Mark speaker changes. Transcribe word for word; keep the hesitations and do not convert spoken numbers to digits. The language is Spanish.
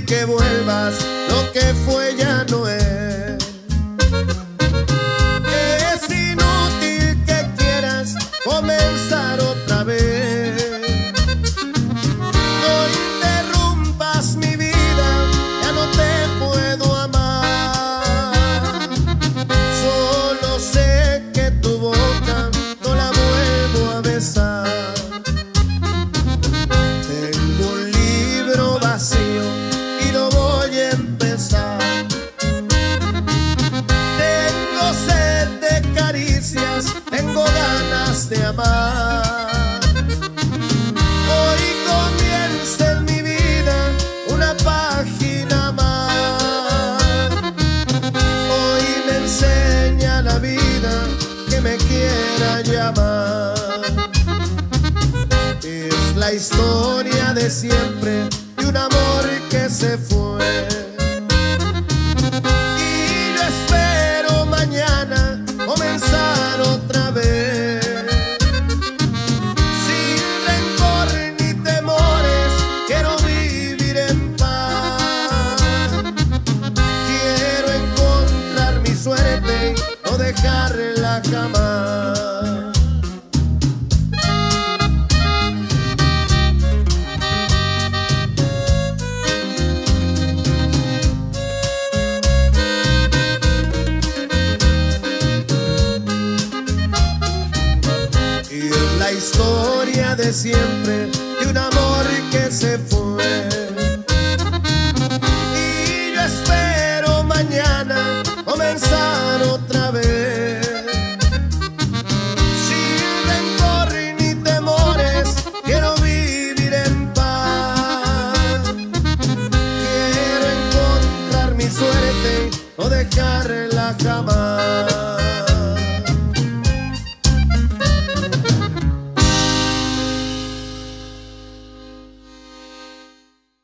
Speaker 1: inútil que vuelvas, lo que fue ya no es. Es inútil que quieras comenzar otra vez. No interrumpas mi vida, ya no te puedo amar. Solo sé que tu boca no la vuelvo a besar. Tengo un libro vacío y lo voy a empezar. Tengo sed de caricias, tengo ganas de amar. Hoy comienza en mi vida una página más. Hoy me enseña la vida que me quiera llamar. Es la historia de siempre de un amor que se fue.